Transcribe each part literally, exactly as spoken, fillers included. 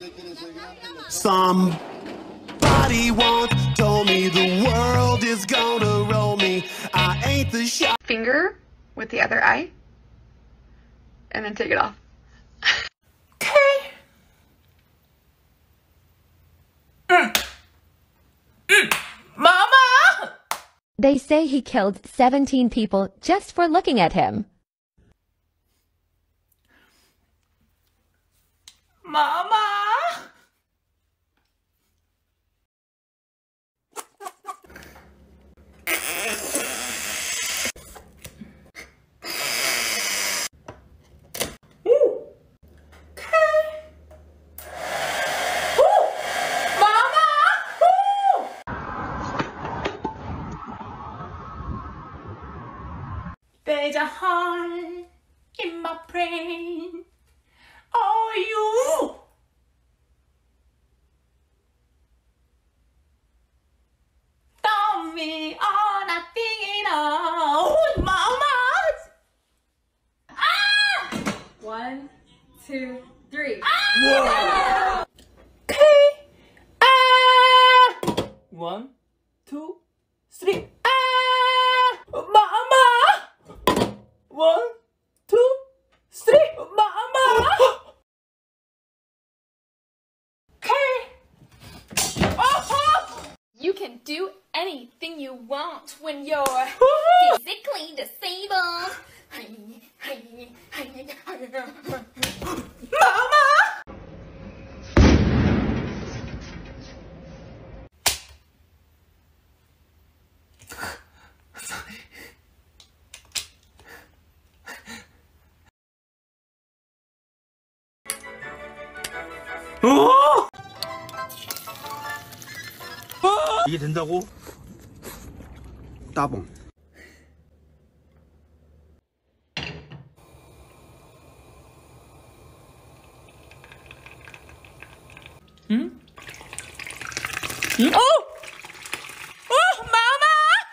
Somebody once told me the world is gonna roll me. I ain't the shot. Finger with the other eye, and then take it off. Okay. Mm. Mm. Mama! They say he killed seventeen people just for looking at him. Mama! There's a heart in my brain. Oh, you! Tell me all nothing at all. Mama! Ah! One, two, three. Ah! Okay. Ah! One, two, three. Ah! Mama! One, two, three. Mama! Okay. Oh! You can do anything you want when you're physically disabled. Mama! 어! 이게 된다고? 따봉. 응? 응? 어! 어! 마마!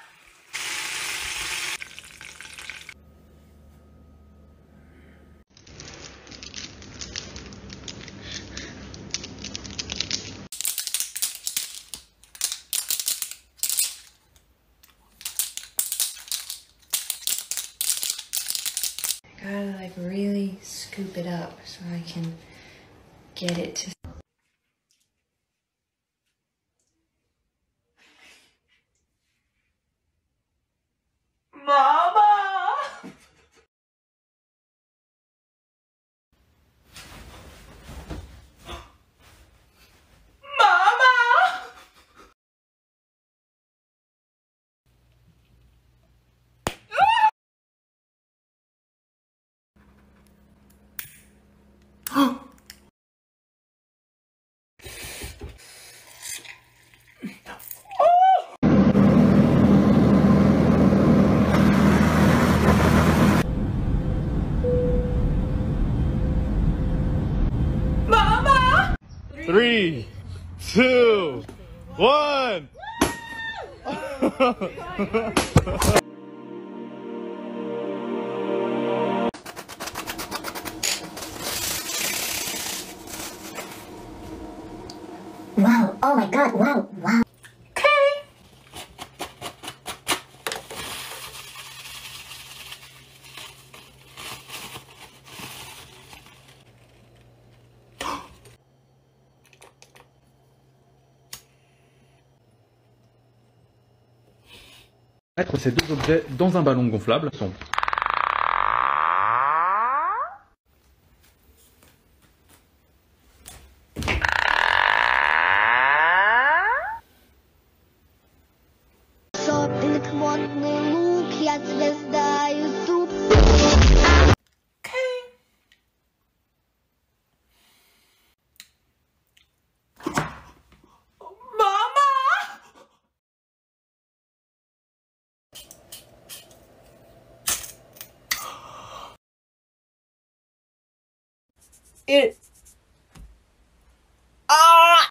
Gotta like really scoop it up so I can get it to. Mama! Mama! Three, two, one. Wow, oh my god, wow, wow. Okay. Mettre ces deux objets dans un ballon gonflable sont It. Ah!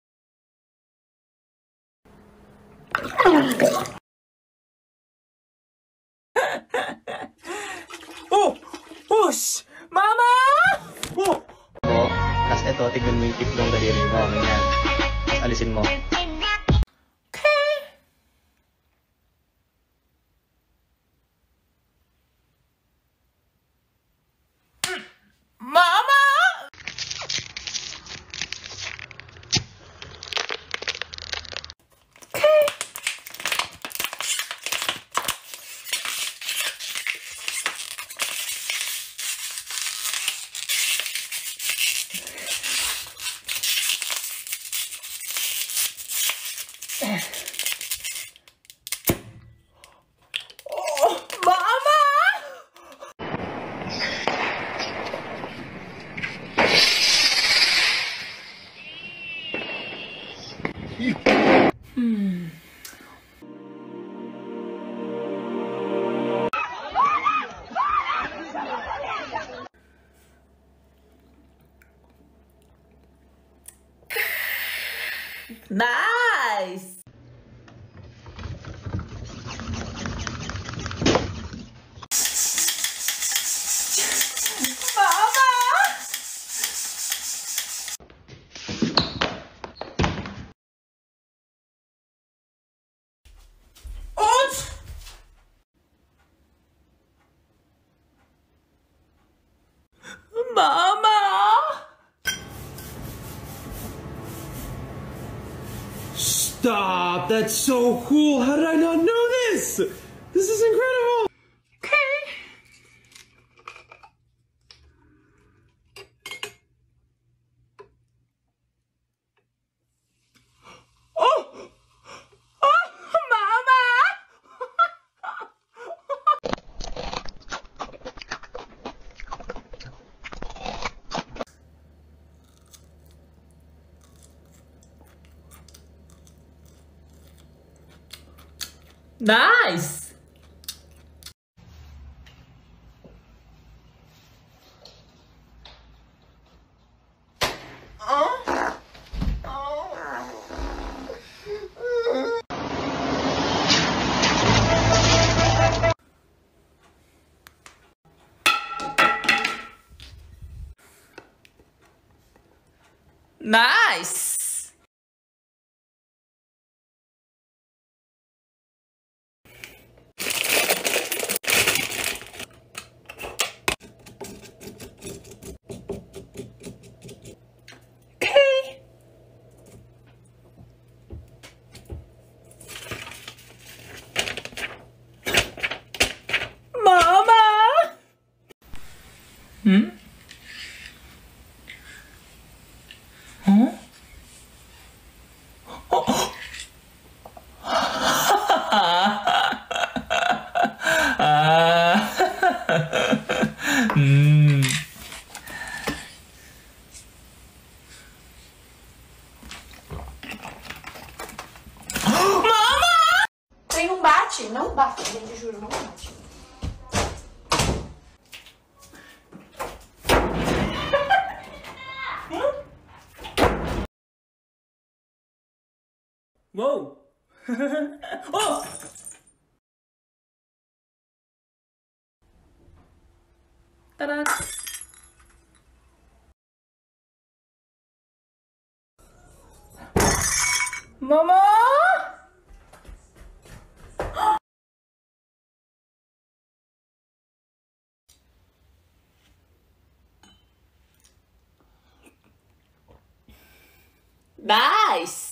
Oh! Push! Mama! Oh! Tapos ito, tignan mo yung tiklong daliri mo, ganyan. Tapos alisin mo. Nice! Mama! Stop! That's so cool! How did I not know this? This is incredible! Nice! Nice! Okay. Mama! Hmm? Huh? Oh. mm. Mama! Tem um bate? Não bate, gente, juro, não bate. Whoa! Oh! Ta-da! Mama! Nice!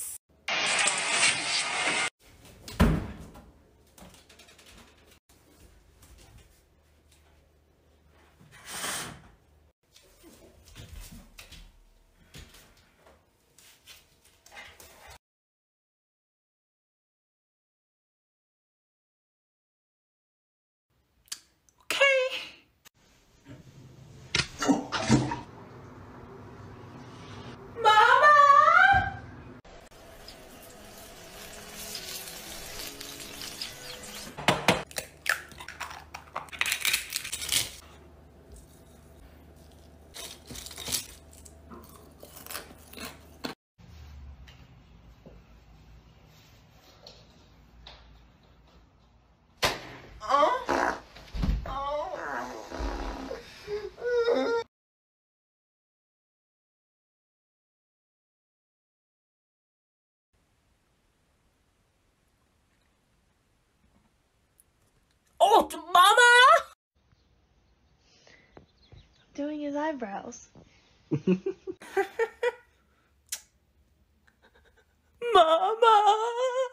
doing his eyebrows. Mama!